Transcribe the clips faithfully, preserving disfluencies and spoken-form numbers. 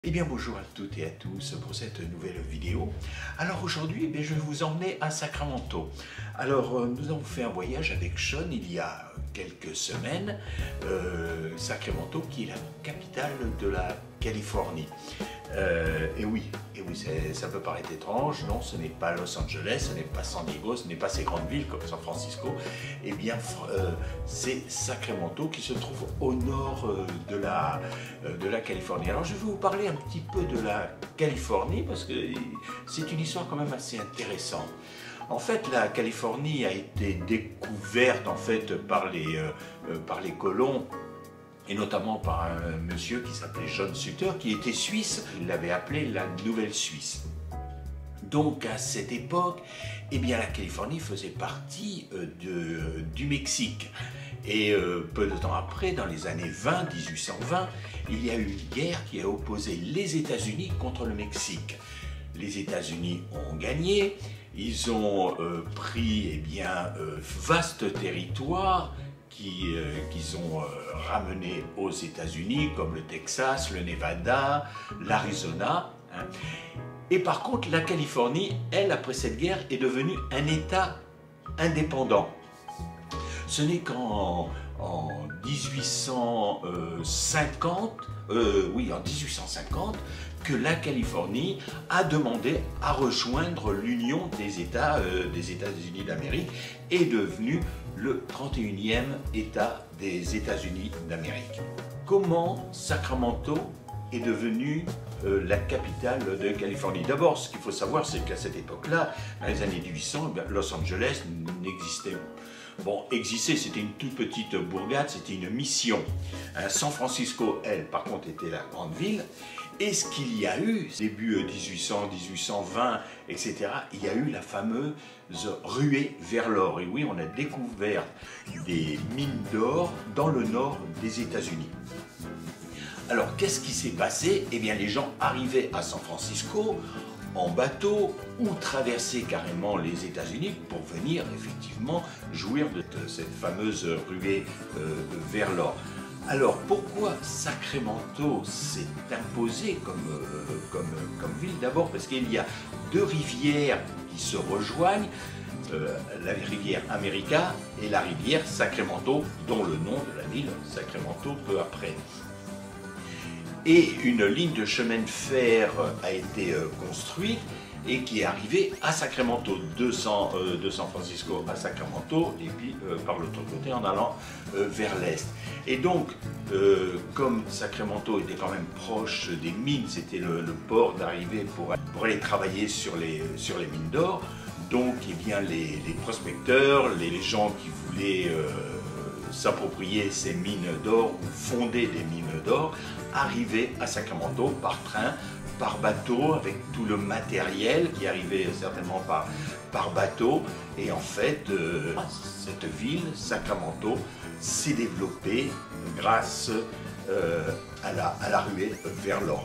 Eh bien bonjour à toutes et à tous pour cette nouvelle vidéo. Alors aujourd'hui eh je vais vous emmener à Sacramento. Alors euh, nous avons fait un voyage avec Sean il y a quelques semaines. Euh, Sacramento qui est la capitale de la Californie. Euh, et oui, et oui ça peut paraître étrange, non, ce n'est pas Los Angeles, ce n'est pas San Diego, ce n'est pas ces grandes villes comme San Francisco. Eh bien euh, c'est Sacramento qui se trouve au nord euh, de, la, euh, de la Californie. Alors je vais vous parler un petit peu de la Californie parce que c'est une histoire quand même assez intéressante. En fait, la Californie a été découverte en fait par les, euh, par les colons, et notamment par un monsieur qui s'appelait John Sutter, qui était suisse. Il l'avait appelé la Nouvelle Suisse. Donc à cette époque, eh bien, la Californie faisait partie euh, de, du Mexique. Et euh, peu de temps après, dans les années vingt, mille huit cent vingt, il y a eu une guerre qui a opposé les États-Unis contre le Mexique. Les États-Unis ont gagné, ils ont euh, pris eh bien, euh, vaste territoire, qu'ils euh, qu ont euh, ramené aux États-Unis, comme le Texas, le Nevada, l'Arizona. Hein. Et par contre, la Californie, elle, après cette guerre, est devenue un État indépendant. Ce n'est qu'en en mille huit cent cinquante, euh, oui, en mille huit cent cinquante, que la Californie a demandé à rejoindre l'Union des États euh, des États-Unis d'Amérique et est devenue le trente et unième État des États-Unis d'Amérique. Comment Sacramento est devenue euh, la capitale de Californie? D'abord, ce qu'il faut savoir, c'est qu'à cette époque-là, dans les années mille huit cents, Los Angeles n'existait pas. Bon, existait, c'était une toute petite bourgade, c'était une mission. Hein, San Francisco, elle, par contre, était la grande ville. Et ce qu'il y a eu, début mille huit cents, mille huit cent vingt, et cetera, il y a eu la fameuse ruée vers l'or. Et oui, on a découvert des mines d'or dans le nord des États-Unis. Alors, qu'est-ce qui s'est passé? Eh bien, les gens arrivaient à San Francisco en bateau ou traverser carrément les États-Unis pour venir effectivement jouir de cette fameuse ruée euh, vers l'or. Alors pourquoi Sacramento s'est imposé comme, euh, comme, comme ville? D'abord parce qu'il y a deux rivières qui se rejoignent, euh, la rivière America et la rivière Sacramento, dont le nom de la ville, Sacramento, peu après. Et une ligne de chemin de fer a été euh, construite et qui est arrivée à Sacramento, de San, euh, de San Francisco à Sacramento, et puis euh, par l'autre côté en allant euh, vers l'est. Et donc, euh, comme Sacramento était quand même proche des mines, c'était le, le port d'arrivée pour, pour aller travailler sur les, sur les mines d'or, donc eh bien, les, les prospecteurs, les, les gens qui voulaient euh, s'approprier ces mines d'or ou fonder des mines d'or, arrivaient à Sacramento par train, par bateau, avec tout le matériel qui arrivait certainement par, par bateau. Et en fait, euh, cette ville, Sacramento, s'est développée grâce euh, à, la, à la ruée vers l'or.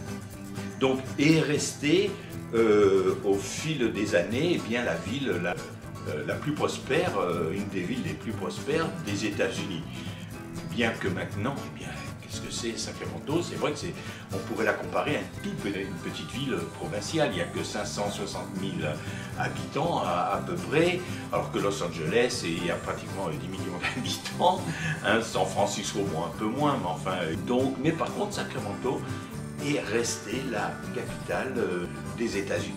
Donc, est restée euh, au fil des années, eh bien, la ville la, euh, la plus prospère, euh, une des villes les plus prospères des États-Unis. Bien que maintenant, eh bien, qu'est-ce que c'est Sacramento? C'est vrai que c'est, on pourrait la comparer à une toute une petite ville provinciale. Il n'y a que cinq cent soixante mille habitants à, à peu près, alors que Los Angeles, il y a pratiquement dix millions d'habitants. Hein, San Francisco, bon, un peu moins, mais enfin. Donc, mais par contre, Sacramento est restée la capitale des États-Unis.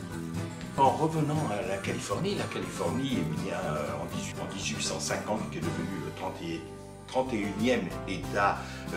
En revenant à la Californie, la Californie, eh bien, en mille huit cent cinquante, qui est devenue le trente et unième État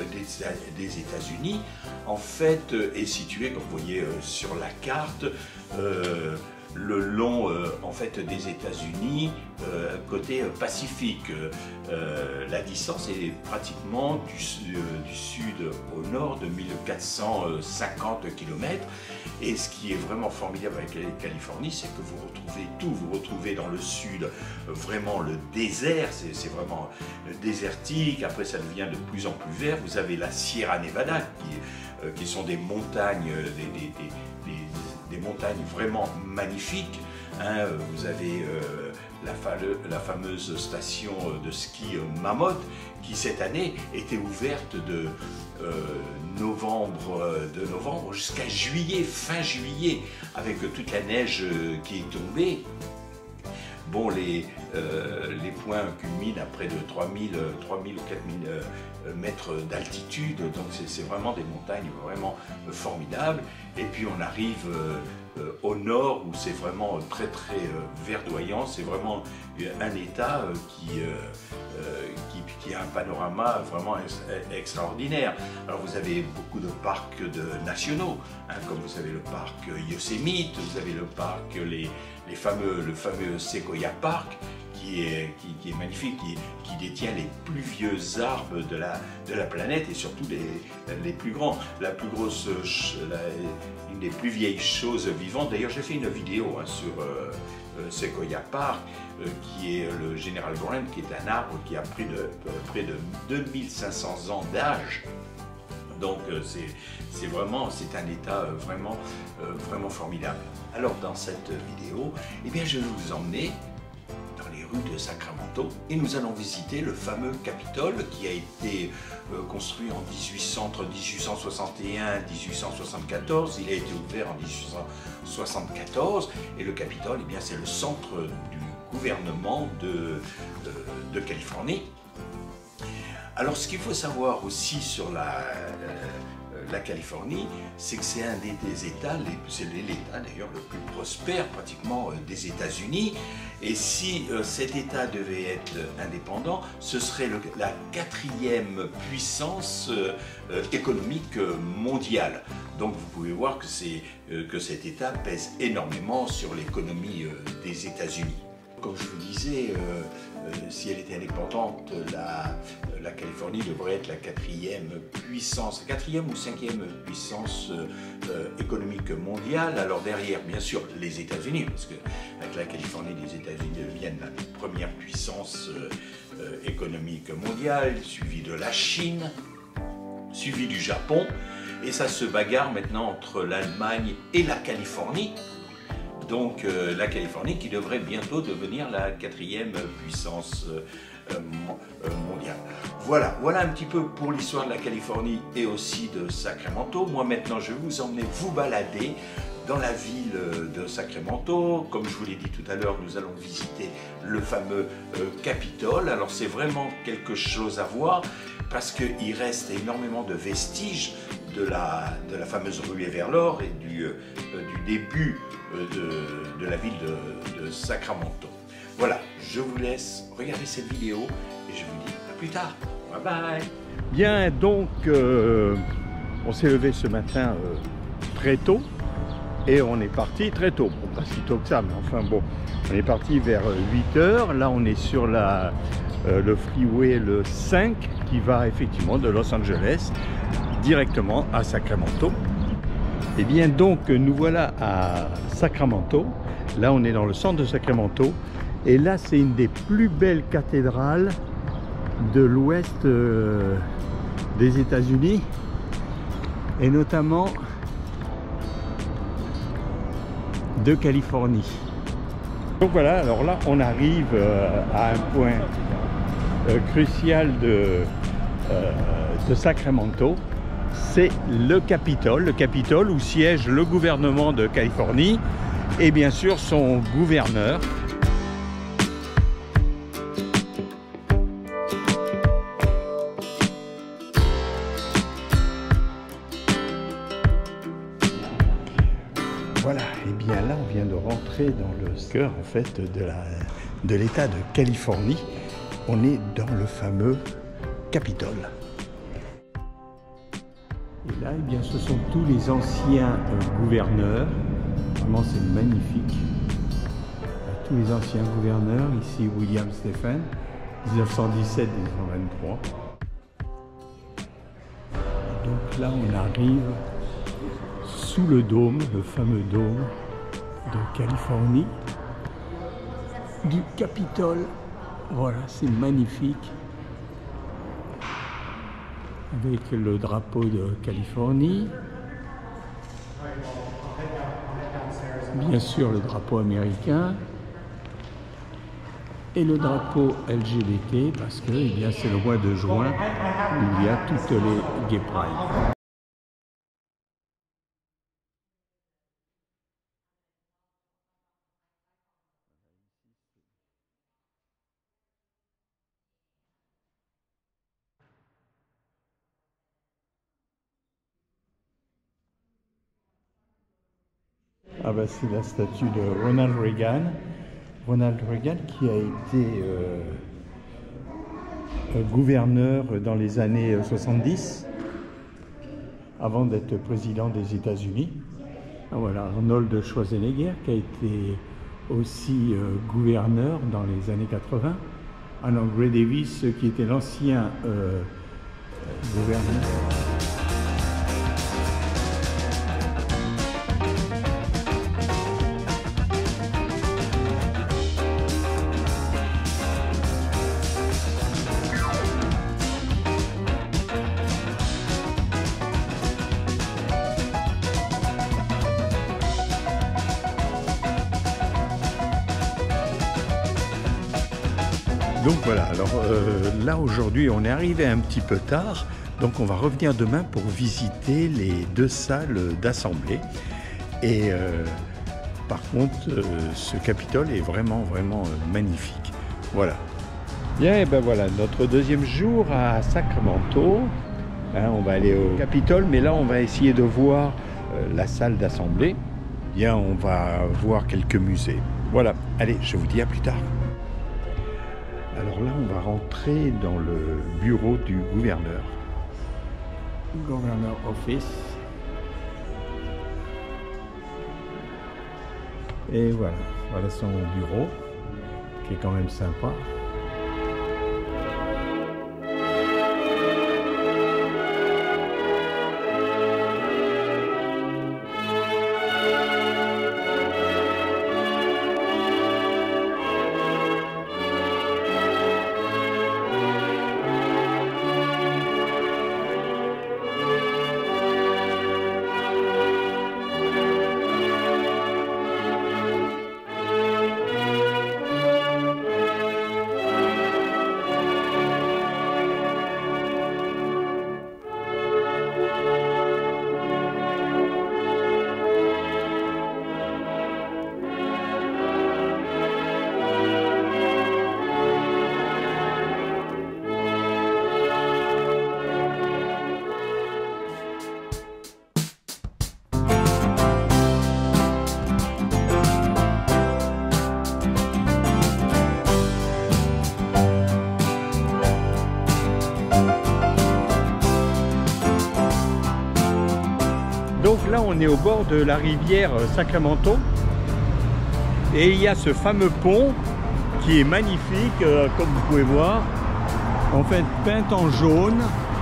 des États-Unis, en fait, est situé, comme vous voyez sur la carte, euh, le long euh, en fait, des États-Unis, euh, côté Pacifique. Euh, la distance est pratiquement du, euh, du sud au nord de mille quatre cent cinquante kilomètres. Et ce qui est vraiment formidable avec la Californie, c'est que vous retrouvez tout. Vous retrouvez dans le sud vraiment le désert, c'est vraiment désertique. Après, ça devient de plus en plus vert. Vous avez la Sierra Nevada, qui, euh, qui sont des montagnes, des, des, des, des, des montagnes vraiment magnifiques. Hein. Vous avez euh, la, fa la fameuse station de ski Mammoth, qui cette année était ouverte de euh, novembre, de novembre jusqu'à juillet, fin juillet, avec toute la neige qui est tombée. Bon, les, euh, les points culminent à près de trois mille ou quatre mille euh, mètres d'altitude, donc c'est vraiment des montagnes vraiment euh, formidables. Et puis on arrive euh, euh, au nord où c'est vraiment très très euh, verdoyant, c'est vraiment un état euh, qui, euh, euh, qui, qui a un panorama vraiment ex extraordinaire. Alors vous avez beaucoup de parcs de, nationaux, hein, comme vous avez le parc Yosemite, vous avez le parc, les, les fameux, le fameux Sequoia Park, qui est, qui, qui est magnifique, qui, qui détient les plus vieux arbres de la, de la planète et surtout les, les plus grands. La plus grosse, la, une des plus vieilles choses vivantes, d'ailleurs j'ai fait une vidéo hein, sur euh, euh, Sequoia Park, euh, qui est le General Grant, qui est un arbre qui a près de, euh, près de deux mille cinq cents ans d'âge. Donc euh, c'est vraiment, c'est un état euh, vraiment, euh, vraiment formidable. Alors dans cette vidéo, eh bien, je vais vous emmener dans les rues de Sacramento et nous allons visiter le fameux Capitole qui a été euh, construit en dix-huit cents, entre mille huit cent soixante et un et mille huit cent soixante-quatorze. Il a été ouvert en mille huit cent soixante-quatorze et le Capitole, eh bien, c'est le centre du gouvernement de, de, de Californie. Alors ce qu'il faut savoir aussi sur la, euh, la Californie, c'est que c'est un des, des États, c'est l'État d'ailleurs le plus prospère pratiquement euh, des États-Unis. Et si euh, cet État devait être indépendant, ce serait le, la quatrième puissance euh, euh, économique mondiale. Donc vous pouvez voir que, euh, que cet État pèse énormément sur l'économie euh, des États-Unis. Comme je vous disais, euh, euh, si elle était indépendante, la, la Californie devrait être la quatrième puissance, quatrième ou cinquième puissance euh, économique mondiale. Alors derrière, bien sûr, les États-Unis, parce que avec la Californie, les États-Unis deviennent la première puissance euh, euh, économique mondiale, suivie de la Chine, suivie du Japon, et ça se bagarre maintenant entre l'Allemagne et la Californie. Donc euh, la Californie qui devrait bientôt devenir la quatrième puissance euh, mondiale. Voilà, voilà un petit peu pour l'histoire de la Californie et aussi de Sacramento. Moi maintenant je vais vous emmener vous balader dans la ville de Sacramento. Comme je vous l'ai dit tout à l'heure, nous allons visiter le fameux euh, Capitole. Alors c'est vraiment quelque chose à voir parce qu'il reste énormément de vestiges de la, de la fameuse ruée vers l'or et du, euh, du début euh, de, de la ville de, de Sacramento. Voilà, je vous laisse regarder cette vidéo et je vous dis à plus tard. Bye bye. Bien, donc euh, on s'est levé ce matin euh, très tôt et on est parti très tôt. Bon, pas si tôt que ça, mais enfin bon, on est parti vers huit heures. Là, on est sur la, euh, le freeway le cinq qui va effectivement de Los Angeles directement à Sacramento. Et bien donc nous voilà à Sacramento. Là on est dans le centre de Sacramento et là c'est une des plus belles cathédrales de l'ouest euh, des États-Unis et notamment de Californie. Donc voilà, alors là on arrive euh, à un point euh, crucial de, euh, de Sacramento. C'est le Capitole, le Capitole où siège le gouvernement de Californie et bien sûr son gouverneur. Voilà, et bien là on vient de rentrer dans le cœur en fait de la, de l'État de Californie. On est dans le fameux Capitole. Et là, eh bien, ce sont tous les anciens euh, gouverneurs. Vraiment, c'est magnifique. Euh, tous les anciens gouverneurs. Ici, William Stephen, mille neuf cent dix-sept à mille neuf cent vingt-trois. Et donc là, on arrive sous le dôme, le fameux dôme de Californie, du Capitole. Voilà, c'est magnifique. Avec le drapeau de Californie, bien sûr le drapeau américain, et le drapeau L G B T parce que eh bien, c'est le mois de juin où il y a toutes les Gay Pride. Ah bah c'est la statue de Ronald Reagan. Ronald Reagan qui a été euh, gouverneur dans les années soixante-dix, avant d'être président des États-Unis. Ah voilà, Arnold Schwarzenegger qui a été aussi euh, gouverneur dans les années quatre-vins. Alors Gray Davis qui était l'ancien euh, gouverneur. Donc voilà, alors euh, là aujourd'hui on est arrivé un petit peu tard, donc on va revenir demain pour visiter les deux salles d'assemblée. Et euh, par contre, euh, ce Capitole est vraiment vraiment euh, magnifique. Voilà. Bien, et ben voilà, notre deuxième jour à Sacramento. Hein, on va aller au Capitole, mais là on va essayer de voir euh, la salle d'assemblée. Bien, on va voir quelques musées. Voilà, allez, je vous dis à plus tard. Alors là, on va rentrer dans le bureau du gouverneur. Governor Office. Et voilà, voilà son bureau, qui est quand même sympa. Donc là, on est au bord de la rivière Sacramento et il y a ce fameux pont qui est magnifique, euh, comme vous pouvez voir, en fait peint en jaune.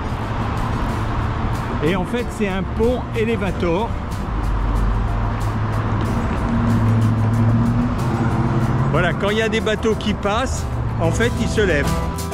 Et en fait, c'est un pont élévateur. Voilà, quand il y a des bateaux qui passent, en fait, ils se lèvent.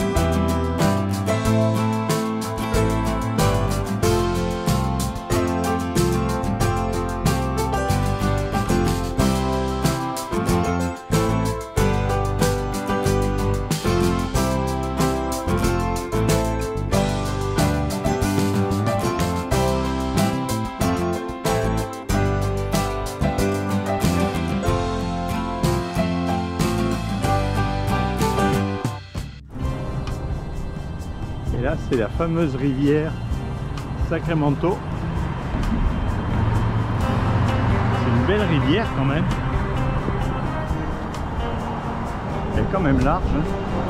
Et là, c'est la fameuse rivière Sacramento. C'est une belle rivière quand même. Elle est quand même large. Hein.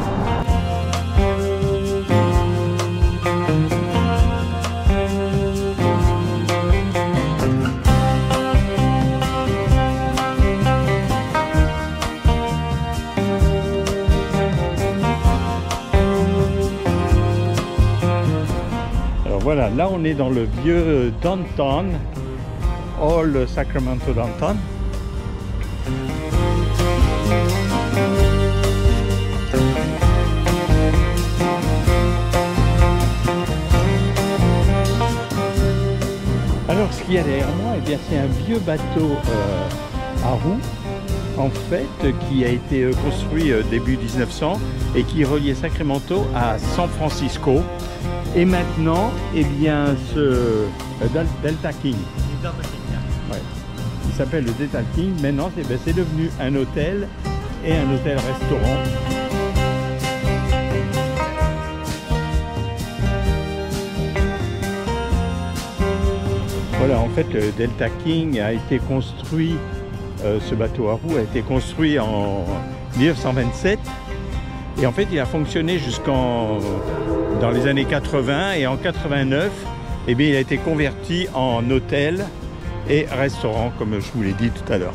Voilà, là on est dans le vieux downtown, All Sacramento Downtown. Alors ce qu'il y a derrière moi, eh bien c'est un vieux bateau euh, à roues en fait, qui a été euh, construit euh, début mille neuf cents et qui reliait Sacramento à San Francisco. Et maintenant, eh bien, ce euh, Delta King. Delta King. Ouais. Il s'appelle le Delta King. Maintenant, c'est ben, c'est devenu un hôtel et un hôtel-restaurant. Voilà, en fait, le Delta King a été construit, euh, ce bateau à roues a été construit en mille neuf cent vingt-sept. Et en fait, il a fonctionné jusqu'en dans les années quatre-vingts. Et en quatre-vingt-neuf, eh bien, il a été converti en hôtel et restaurant, comme je vous l'ai dit tout à l'heure.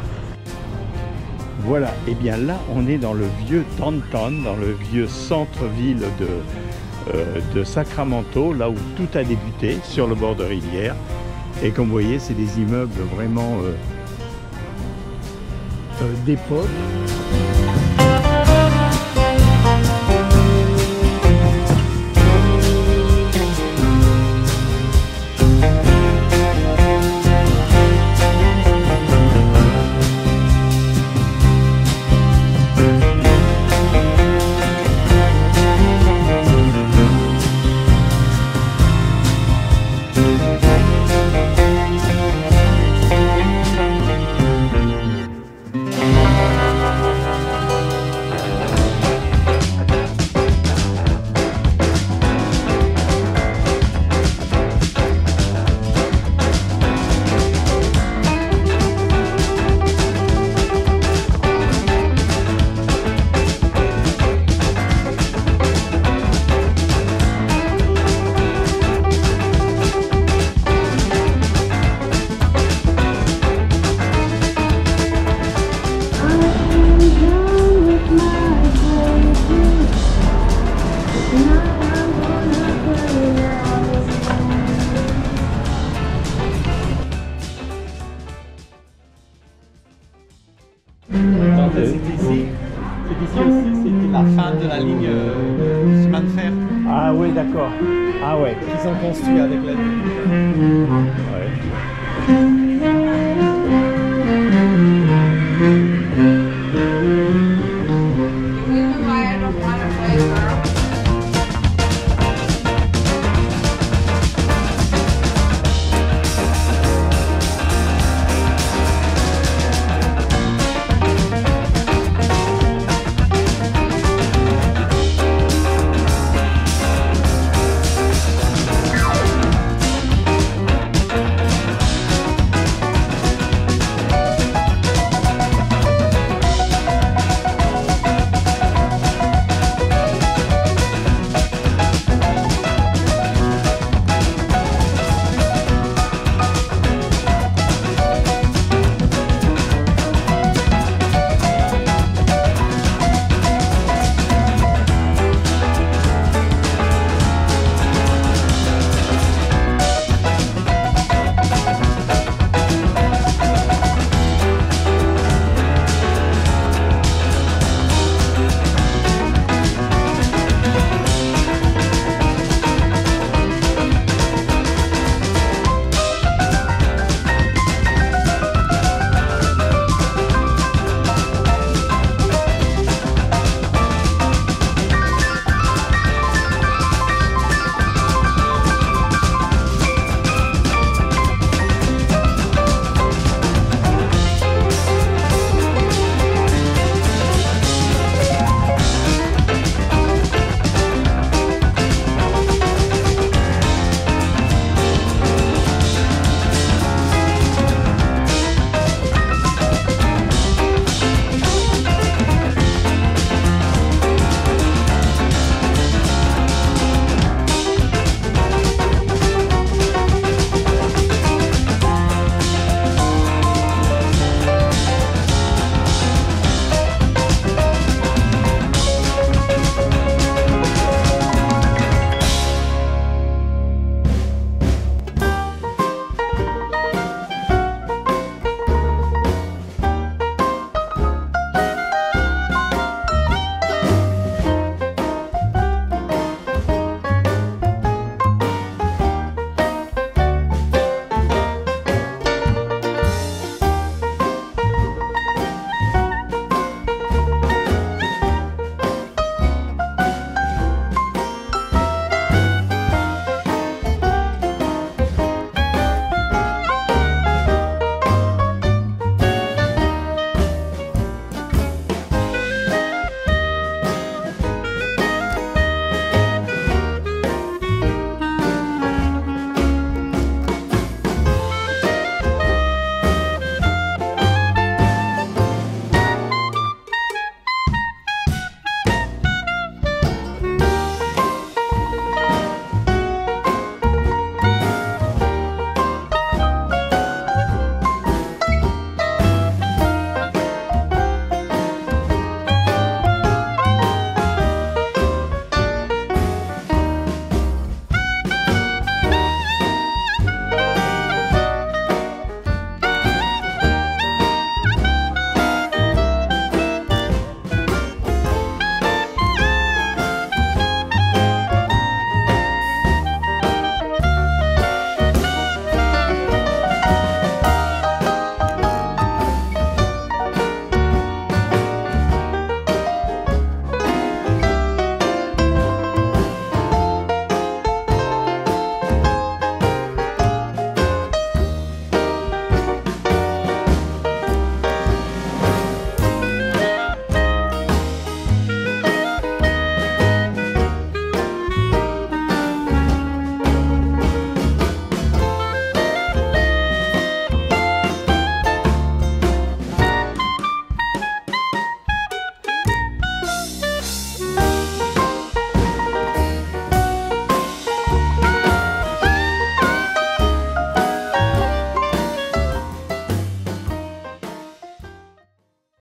Voilà, et bien là, on est dans le vieux downtown, dans le vieux centre-ville de, euh, de Sacramento, là où tout a débuté, sur le bord de rivière. Et comme vous voyez, c'est des immeubles vraiment euh, euh, d'époque. C'est ici, c'est ici aussi, c'était la fin de la ligne euh, chemin de fer. Ah oui, d'accord. Ah ouais. Qu'ils ont construit avec la ligne.